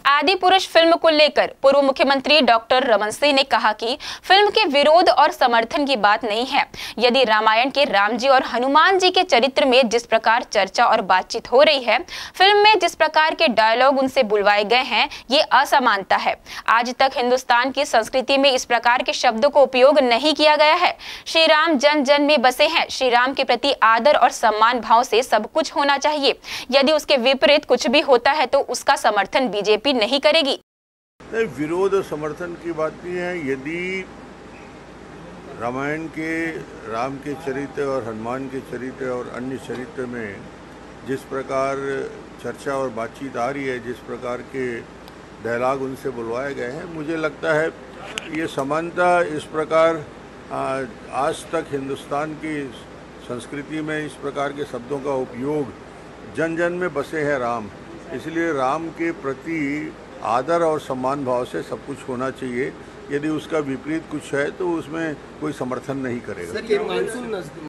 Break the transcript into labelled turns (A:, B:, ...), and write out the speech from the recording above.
A: आदि पुरुष फिल्म को लेकर पूर्व मुख्यमंत्री डॉक्टर रमन सिंह ने कहा कि फिल्म के विरोध और समर्थन की बात नहीं है। यदि रामायण के राम जी और हनुमान जी के चरित्र में जिस प्रकार चर्चा और बातचीत हो रही है, फिल्म में जिस प्रकार के डायलॉग उनसे बुलवाए गए हैं, ये असमानता है। आज तक हिंदुस्तान की संस्कृति में इस प्रकार के शब्दों को उपयोग नहीं किया गया है। श्री राम जन जन में बसे हैं। श्री राम के प्रति आदर और सम्मान भाव से सब कुछ होना चाहिए। यदि उसके विपरीत कुछ भी होता है तो उसका समर्थन बीजेपी नहीं करेगी।
B: विरोध और समर्थन की बात नहीं है। यदि रामायण के राम के चरित्र और हनुमान के चरित्र और अन्य चरित्र में जिस प्रकार चर्चा और बातचीत आ रही है, जिस प्रकार के डायलॉग उनसे बुलवाए गए हैं, मुझे लगता है ये समानता इस प्रकार आज तक हिंदुस्तान की संस्कृति में इस प्रकार के शब्दों का उपयोग जन जन में बसे हैं राम, इसलिए राम के प्रति आदर और सम्मान भाव से सब कुछ होना चाहिए। यदि उसका विपरीत कुछ है तो उसमें कोई समर्थन नहीं करेगा।